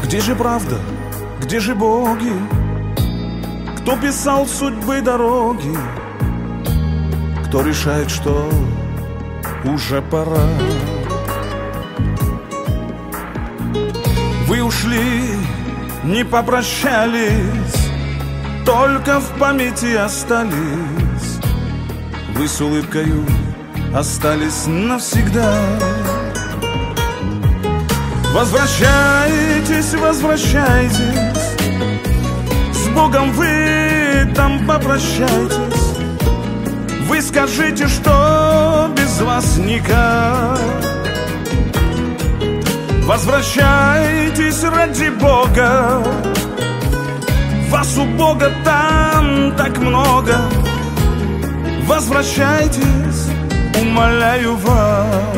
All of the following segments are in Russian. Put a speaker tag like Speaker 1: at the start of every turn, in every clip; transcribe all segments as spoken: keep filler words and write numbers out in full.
Speaker 1: Где же правда, где же боги? Кто писал судьбы дороги? Кто решает, что уже пора? Вы ушли, не попрощались, только в памяти остались. Вы с улыбкою остались навсегда. Возвращайтесь, возвращайтесь, с Богом вы там попрощайтесь. Вы скажите, что без вас никак. Возвращайтесь ради Бога, вас у Бога там так много. Возвращайтесь, умоляю вас.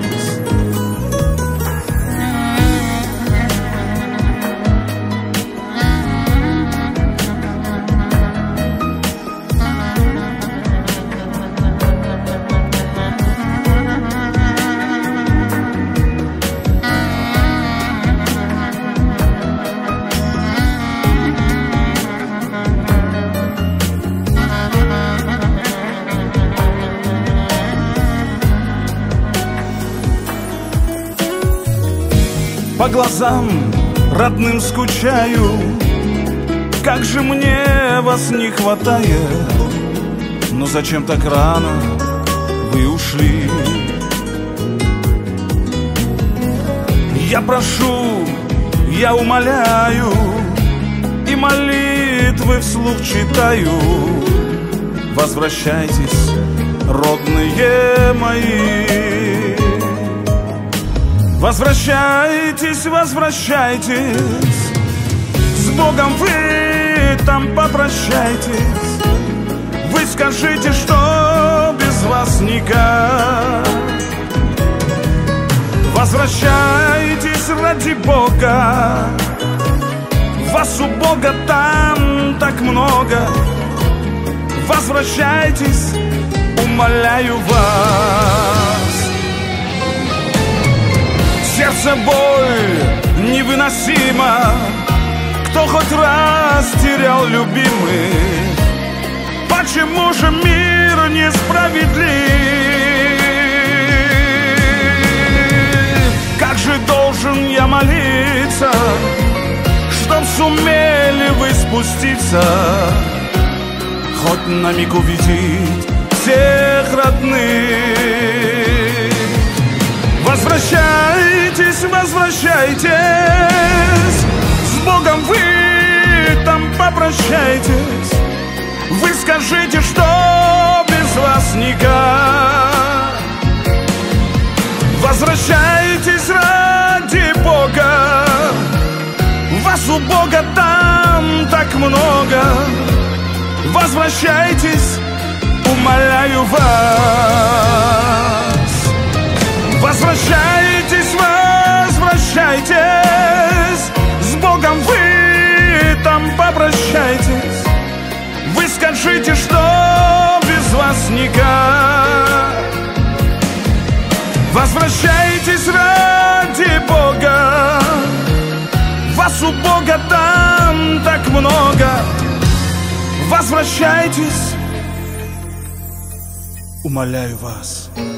Speaker 1: По глазам родным скучаю, как же мне вас не хватает. Но зачем так рано вы ушли? Я прошу, я умоляю, и молитвы вслух читаю. Возвращайтесь, родные мои. Возвращайтесь, возвращайтесь, с Богом вы там попрощайтесь. Вы скажите, что без вас никак. Возвращайтесь ради Бога, вас у Бога там так много. Возвращайтесь, умоляю вас. Сердце боль невыносима, кто хоть раз терял любимых. Почему же мир несправедлив? Как же должен я молиться, чтоб сумели вы спуститься, хоть на миг увидеть всех родных. Возвращайтесь, возвращайтесь, с Богом вы там попрощайтесь. Вы скажите, что без вас никак. Возвращайтесь ради Бога, вас у Бога там так много. Возвращайтесь, умоляю вас. Возвращайтесь, возвращайтесь, с Богом вы там попрощайтесь. Вы скажите, что без вас никак. Возвращайтесь ради Бога, вас у Бога там так много. Возвращайтесь, умоляю вас.